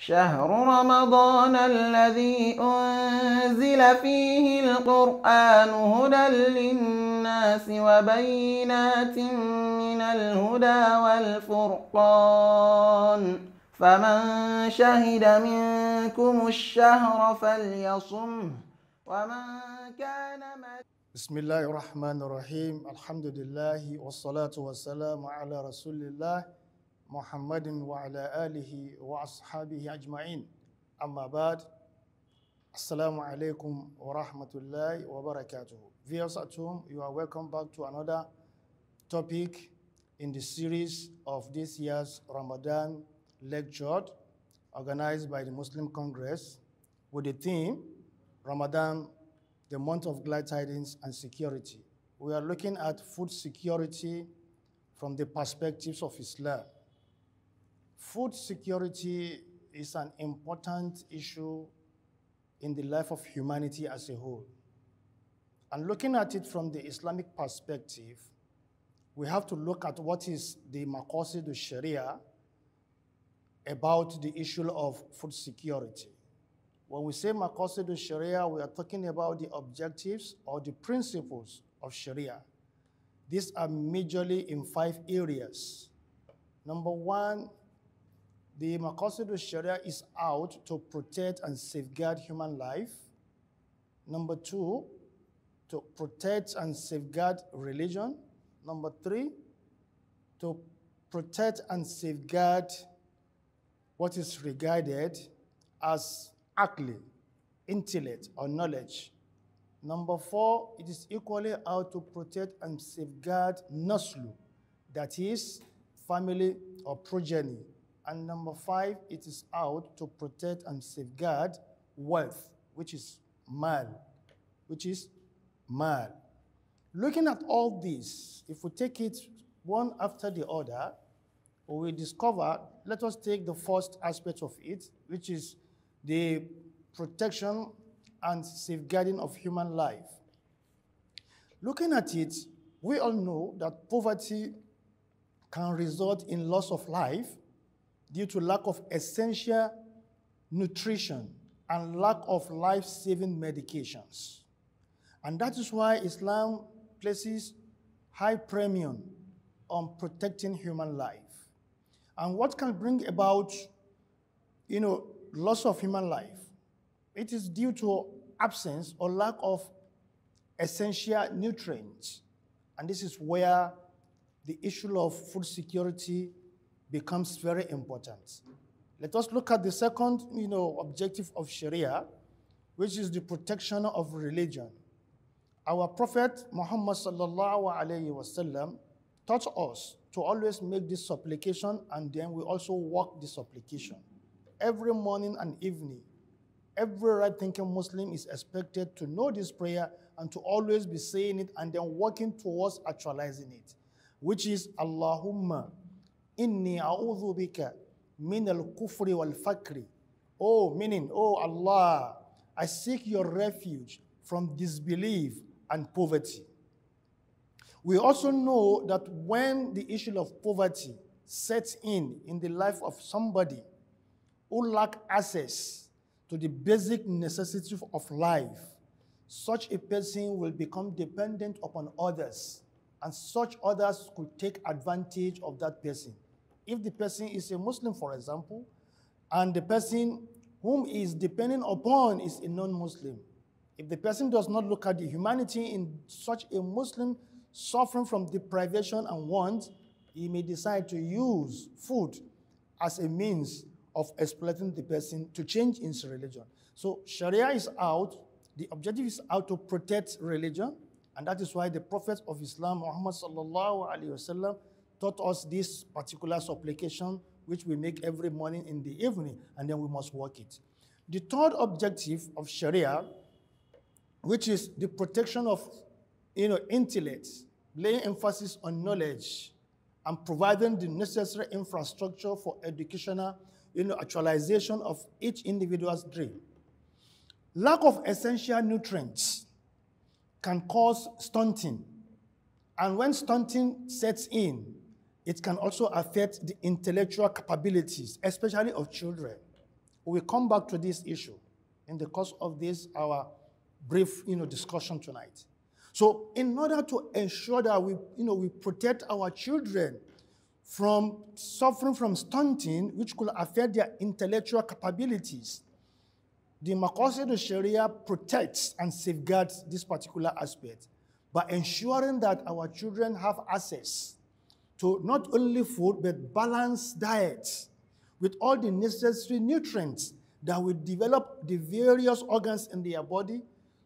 شهر رمضان الذي أنزل فيه القرآن هدى للناس وبينات من الهدى والفرقان فمن شهد منكم الشهر فليصمه ومن كان بسم الله الرحمن الرحيم الحمد لله والصلاة والسلام على رسول الله محمد وعلى آله وأصحابه أجمعين أما بعد Assalamu alaikum wa rahmatullahi wa barakatuh. Viewers at home, you are welcome back to another topic in the series of this year's Ramadan lecture organized by the Muslim Congress with the theme Ramadan, the month of glad tidings and security. We are looking at food security from the perspectives of Islam. Food security is an important issue in the life of humanity as a whole. And looking at it from the Islamic perspective, we have to look at what is the maqasid al-sharia about the issue of food security. When we say maqasid al-sharia, we are talking about the objectives or the principles of sharia. These are majorly in 5 areas. Number 1, the maqasid al-sharia is out to protect and safeguard human life. Number 2, to protect and safeguard religion. Number 3, to protect and safeguard what is regarded as aqli, intellect or knowledge. Number 4, it is equally out to protect and safeguard naslu, that is family or progeny. And number 5, it is out to protect and safeguard wealth, which is mal, Looking at all this, if we take it one after the other, we discover, let us take the first aspect of it, which is the protection and safeguarding of human life. Looking at it, we all know that poverty can result in loss of life due to lack of essential nutrition and lack of life-saving medications. And that is why Islam places high premium on protecting human life. And what can bring about, loss of human life? It is due to absence or lack of essential nutrients. And this is where the issue of food security becomes very important. Let us look at the second, objective of Sharia, which is the protection of religion. Our Prophet Muhammad sallallahu alaihi wasallam taught us to always make this supplication, and then we also walk this supplication. Every morning and evening, every right-thinking Muslim is expected to know this prayer and to always be saying it and then working towards actualizing it, which is Allahumma inni a'udhu bika min al-kufri wal-fakri. Meaning, Allah, I seek your refuge from disbelief and poverty. We also know that when the issue of poverty sets in the life of somebody who lacks access to the basic necessities of life, such a person will become dependent upon others, and such others could take advantage of that person. If the person is a Muslim, for example, and the person whom he is depending upon is a non-Muslim, if the person does not look at the humanity in such a Muslim suffering from deprivation and want, he may decide to use food as a means of exploiting the person to change his religion. So Sharia is out, the objective is out to protect religion, and that is why the Prophet of Islam, Muhammad sallallahu alaihi wasallam, taught us this particular supplication, which we make every morning in the evening, and then we must work it. The third objective of Sharia, which is the protection of intellect, laying emphasis on knowledge, and providing the necessary infrastructure for educational actualization of each individual's dream. Lack of essential nutrients can cause stunting. And when stunting sets in, it can also affect the intellectual capabilities, especially of children. We will come back to this issue in the course of this, our brief discussion tonight. So in order to ensure that we protect our children from suffering from stunting, which could affect their intellectual capabilities, the Maqasid al-Sharia protects and safeguards this particular aspect by ensuring that our children have access to not only food, but balanced diets with all the necessary nutrients that will develop the various organs in their body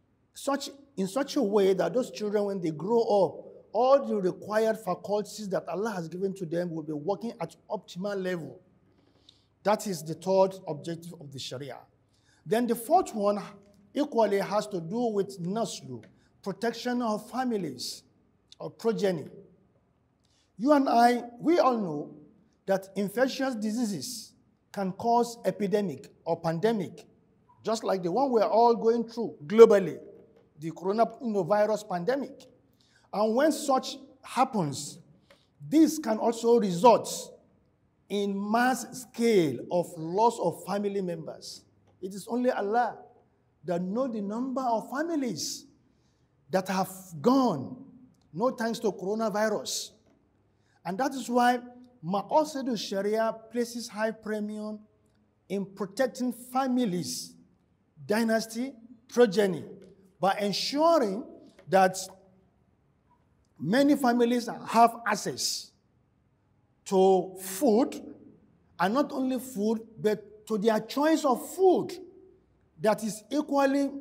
in such a way that those children, when they grow up, all the required faculties that Allah has given to them will be working at optimal level. That is the third objective of the Sharia. Then the fourth one equally has to do with naslu, protection of families or progeny. You and I, we all know that infectious diseases can cause epidemic or pandemic, just like the one we are all going through globally, the coronavirus pandemic. And when such happens, this can also result in mass scale of loss of family members. It is only Allah that knows the number of families that have gone, no thanks to coronavirus. And that is why Maqasid al-Sharia places high premium in protecting families, dynasty, progeny, by ensuring that many families have access to food, and not only food, but to their choice of food that is equally,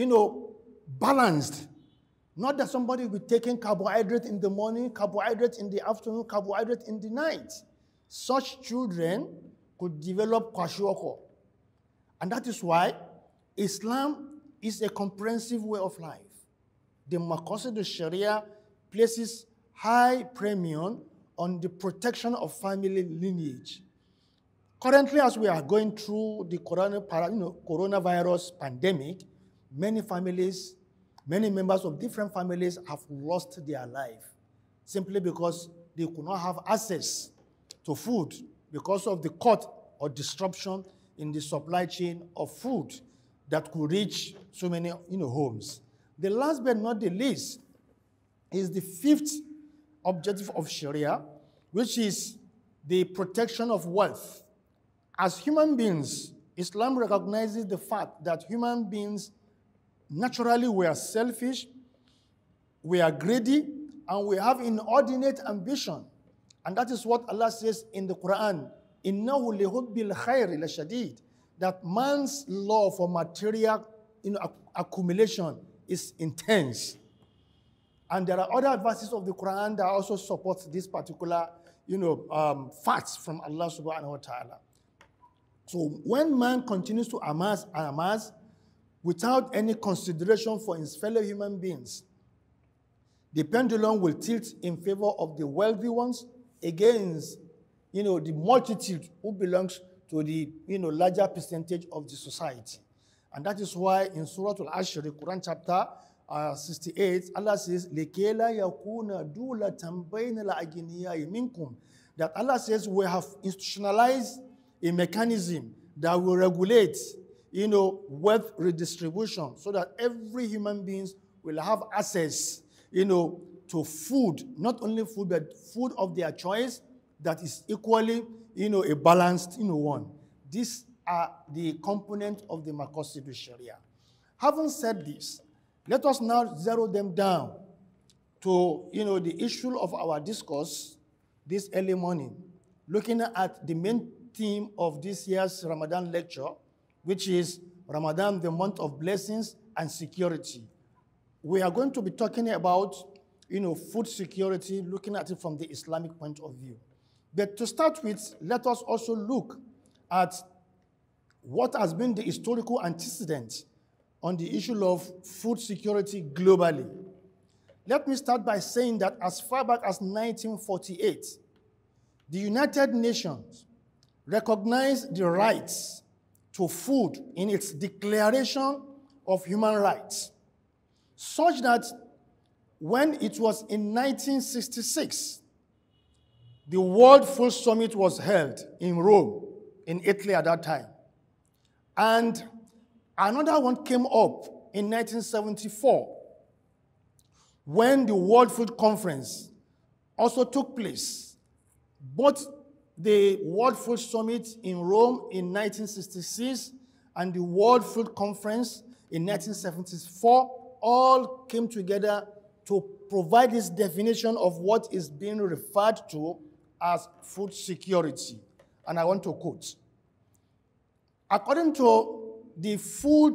balanced. Not that somebody will be taking carbohydrate in the morning, carbohydrate in the afternoon, carbohydrate in the night. Such children could develop kwashiorkor. And that is why Islam is a comprehensive way of life. The Maqasid al-Sharia places high premium on the protection of family lineage. Currently, as we are going through the coronavirus pandemic, many families, many members of different families have lost their life simply because they could not have access to food because of the cut or disruption in the supply chain of food that could reach so many homes. The last but not the least is the fifth objective of Sharia, which is the protection of wealth. As human beings, Islam recognizes the fact that human beings naturally we are selfish, we are greedy, and we have inordinate ambition. And that is what Allah says in the Quran, إِنَّهُ لِهُبِّ الْخَيْرِ لَشَدِيدٌ, that man's love for material accumulation is intense. And there are other verses of the Quran that also support this particular facts from Allah subhanahu wa ta'ala. So when man continues to amass and amass without any consideration for his fellow human beings, the pendulum will tilt in favor of the wealthy ones against the multitude who belongs to the larger percentage of the society. And that is why in Surah Al-Ashr, Quran chapter 68, Allah says, لَكَيْلَا يَكُونَ دُولَةً بَيْنَ الْأَغْنِيَاءِ مِنْكُمْ, that Allah says we have institutionalized a mechanism that will regulate wealth redistribution so that every human being will have access to food, not only food, but food of their choice that is equally a balanced one. These are the components of the Maqasid al-Sharia. Having said this, let us now zero them down to the issue of our discourse this early morning, looking at the main theme of this year's Ramadan lecture, which is Ramadan, the month of blessings and security. We are going to be talking about food security, looking at it from the Islamic point of view. But to start with, let us also look at what has been the historical antecedent on the issue of food security globally. Let me start by saying that as far back as 1948, the United Nations recognized the rights to food in its Declaration of Human Rights, such that when it was in 1966, the World Food Summit was held in Rome, in Italy at that time. And another one came up in 1974 when the World Food Conference also took place. Both the World Food Summit in Rome in 1966 and the World Food Conference in 1974 all came together to provide this definition of what is being referred to as food security. And I want to quote. According to the Food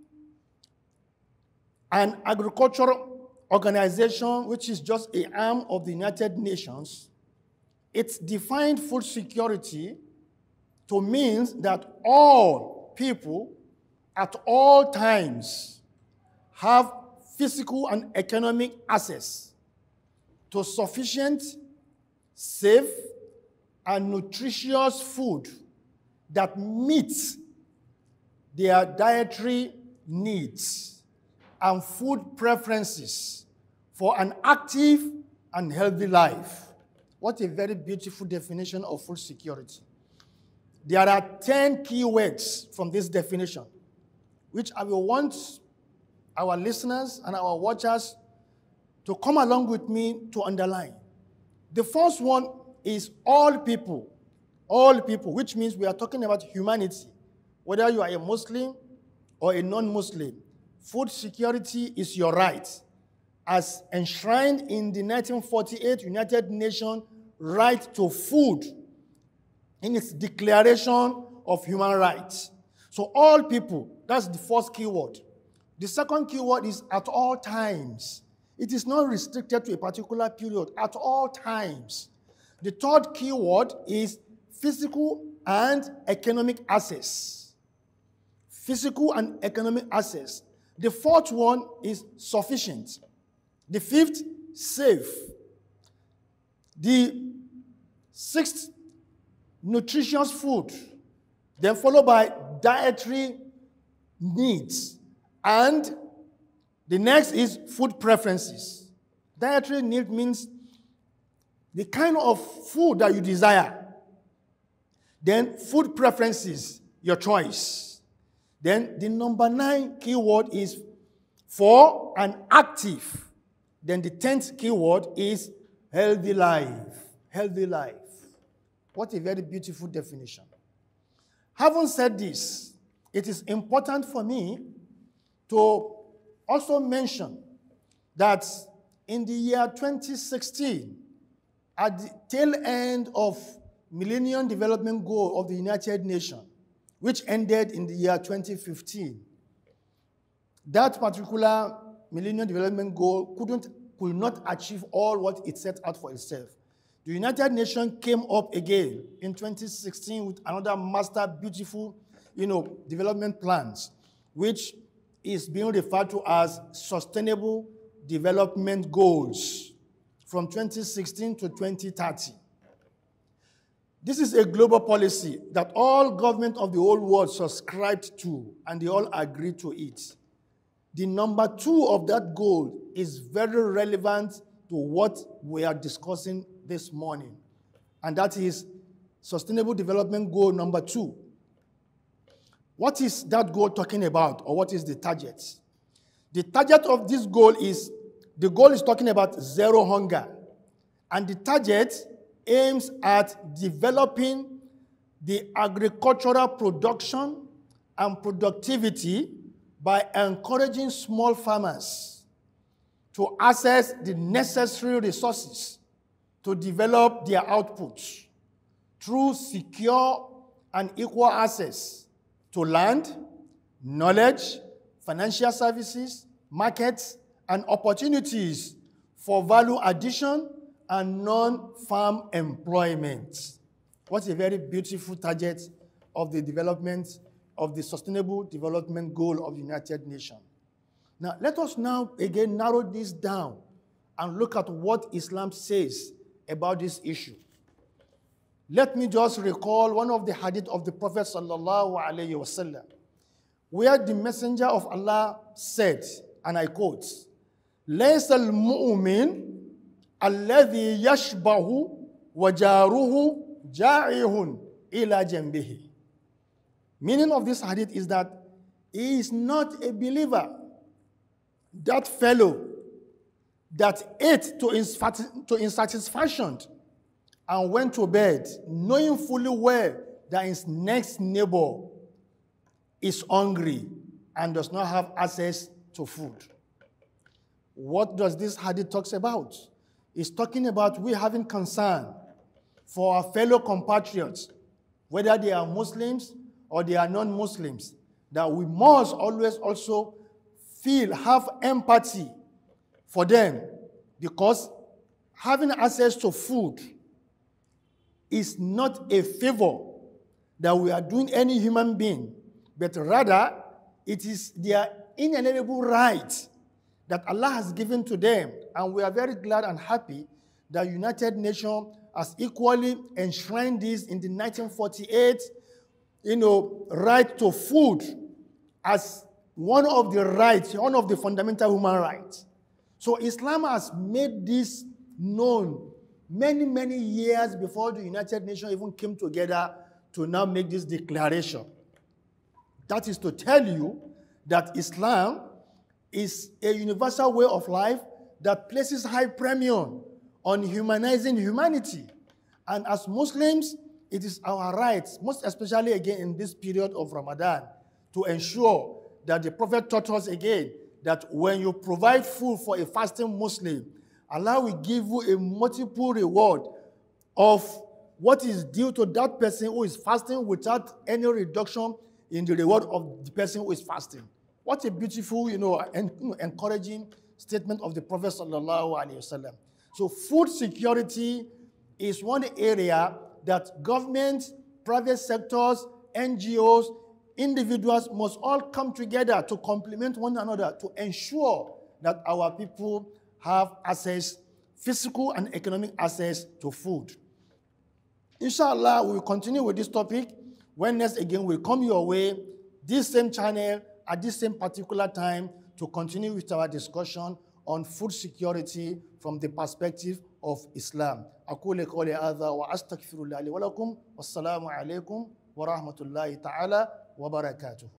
and Agriculture Organization, which is just an arm of the United Nations, it defined food security to mean that all people at all times have physical and economic access to sufficient, safe, and nutritious food that meets their dietary needs and food preferences for an active and healthy life. What a very beautiful definition of food security. There are 10 key words from this definition, which I will want our listeners and our watchers to come along with me to underline. The first one is all people. All people, which means we are talking about humanity. Whether you are a Muslim or a non-Muslim, food security is your right, as enshrined in the 1948 United Nations Right to Food in its Declaration of Human Rights. So all people, that's the first keyword. The second keyword is at all times. It is not restricted to a particular period, at all times. The third keyword is physical and economic access. Physical and economic access. The fourth one is sufficient. The fifth, safe. The sixth, nutritious food. Then followed by dietary needs. And the next is food preferences. Dietary need means the kind of food that you desire. Then food preferences, your choice. Then the number 9 keyword is for an active. Then the 10th keyword is healthy life. Healthy life. What a very beautiful definition. Having said this, it is important for me to also mention that in the year 2016, at the tail end of Millennium Development Goal of the United Nations, which ended in the year 2015, that particular Millennium Development Goal could not achieve all what it set out for itself. The United Nations came up again in 2016 with another master beautiful, development plans, which is being referred to as Sustainable Development Goals from 2016 to 2030. This is a global policy that all governments of the whole world subscribed to, and they all agreed to it. The number 2 of that goal is very relevant to what we are discussing this morning, and that is Sustainable Development Goal number 2. What is that goal talking about, or what is the target? The target of this goal is, the goal is talking about zero hunger, and the target aims at developing the agricultural production and productivity by encouraging small farmers to access the necessary resources to develop their outputs through secure and equal access to land, knowledge, financial services, markets, and opportunities for value addition and non-farm employment. What a very beautiful target of the development of the Sustainable Development Goal of the United Nations. Now, let us now again narrow this down and look at what Islam says about this issue. Let me just recall one of the hadith of the Prophet sallallahu alaihi wasallam, where the Messenger of Allah said, and I quote, "لَيْسَ الْمُؤْمِنُ الَّذِي يَشْبَهُ وَجَارُهُ جَائِعٌ إِلَى جَنْبِهِ." Meaning of this hadith is that he is not a believer. That fellow that ate to his satisfaction and went to bed, knowing fully well that his next neighbor is hungry and does not have access to food. What does this hadith talks about? It's talking about we having concern for our fellow compatriots, whether they are Muslims or they are non-Muslims, that we must always also have empathy for them, because having access to food is not a favor that we are doing any human being, but rather it is their inalienable right that Allah has given to them. And we are very glad and happy that United Nations has equally enshrined this in the 1948, right to food as one of the rights, one of the fundamental human rights. So Islam has made this known many, many years before the United Nations even came together to now make this declaration. That is to tell you that Islam is a universal way of life that places high premium on humanizing humanity. And as Muslims, it is our rights, most especially again in this period of Ramadan, to ensure that the Prophet taught us again that when you provide food for a fasting Muslim, Allah will give you a multiple reward of what is due to that person who is fasting without any reduction in the reward of the person who is fasting. What a beautiful, encouraging statement of the Prophet sallallahu alaihi wasallam. So food security is one area that governments, private sectors, NGOs, individuals must all come together to complement one another to ensure that our people have access, physical and economic access to food. Inshallah, we will continue with this topic when next again we'll come your way, this same channel, at this same particular time, to continue with our discussion on food security from the perspective of Islam. أقول قولي هذا وأستغفر الله لي ولكم والسلام عليكم ورحمة الله تعالى وبركاته.